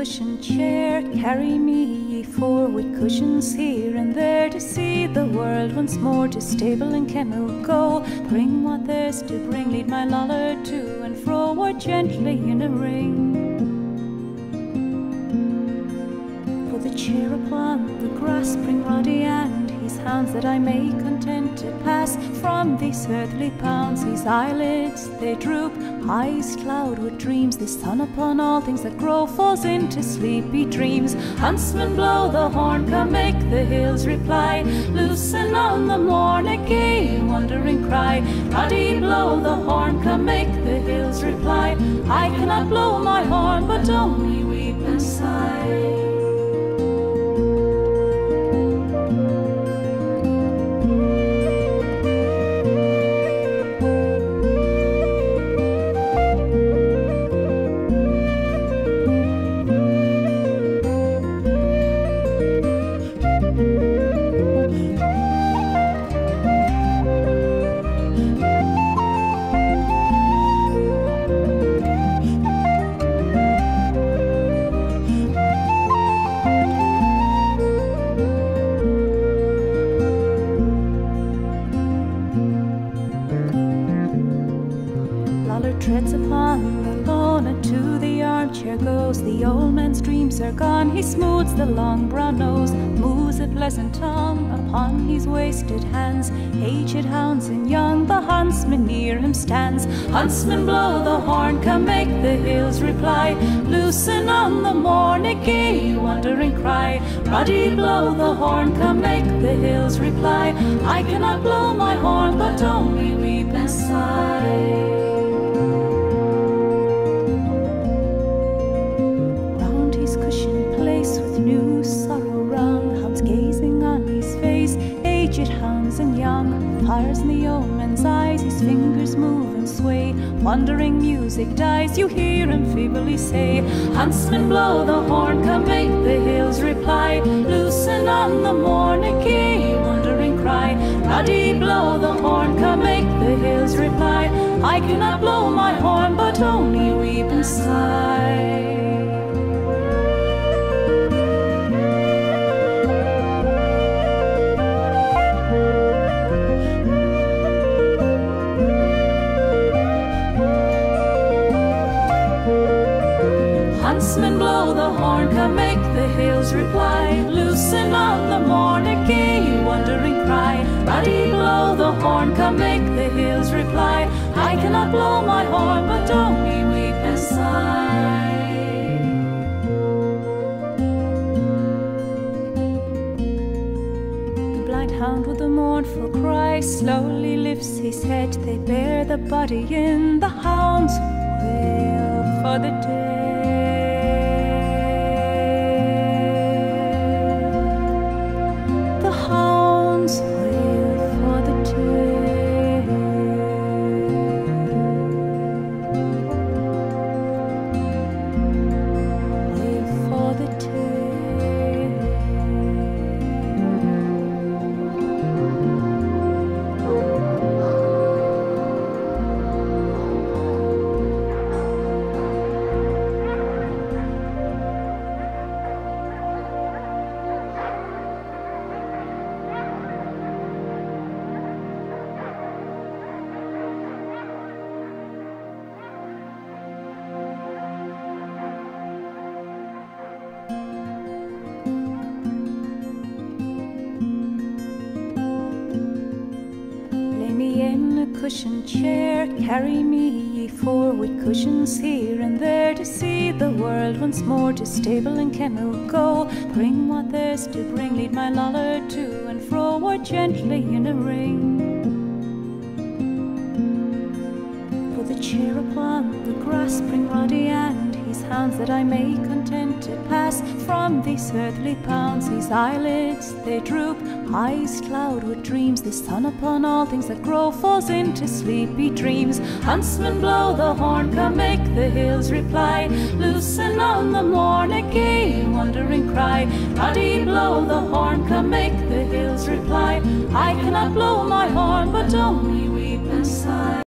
cushioned chair, carry me, ye four, with cushions here and there, to see the world once more, to stable and kennel go. Bring what there's to bring, lead my loller to and fro, or gently in a ring. Put the chair upon the grass, bring Roddy and his hounds, that I may content to pass from these earthly pounds. His eyelids they droop, eyes cloud with dreams. The sun upon all things that grow falls into sleepy dreams. Huntsmen blow the horn, come make the hills reply. Loosen on the morn a gay wondering cry. Roddy blow the horn, come make the hills reply. I cannot blow my horn, but only weep and sigh. Treads upon the lawn, and to the armchair goes. The old man's dreams are gone, he smooths the long brown nose, moves a pleasant tongue upon his wasted hands. Aged hounds and young, the huntsman near him stands. Huntsmen blow the horn, come make the hills reply. Loosen on the morn a gay wondering cry. Roddy blow the horn, come make the hills reply. I cannot blow my horn, but only weep and sigh. New sorrow wrung, hounds gazing on his face, aged hounds and young. Fires in the old man's eyes, his fingers move and sway. Wandering music dies, you hear him feebly say, Huntsmen blow the horn, come make the hills reply. Loosen on the morn a gay wondering cry. Roddy blow the horn, come make the hills reply. I cannot blow my horn, but only weep and sigh. Huntsmen blow the horn, come make the hills reply. Loosen on the morn a gay wondering cry. Roddy blow the horn, come make the hills reply. I cannot blow my horn, but only weep and sigh. The blind hound with a mournful cry slowly lifts his head. They bear the body in, the hounds wail for the dead. Cushioned chair, carry me, ye four, with cushions here and there, to see the world once more, to stable and kennel go. Bring what there's to bring, lead my loller to and fro, or gently in a ring. Put the chair upon the grass, bring Roddy and his hounds, that I may content to pass from these earthly pounds. His eyelids they droop, eyes cloud with dreams. The sun upon all things that grow falls into sleepy dreams. Huntsmen blow the horn, come make the hills reply. Loosen on the morn a gay wondering cry. Roddy blow the horn, come make the hills reply. I cannot blow my horn, but only weep and sigh.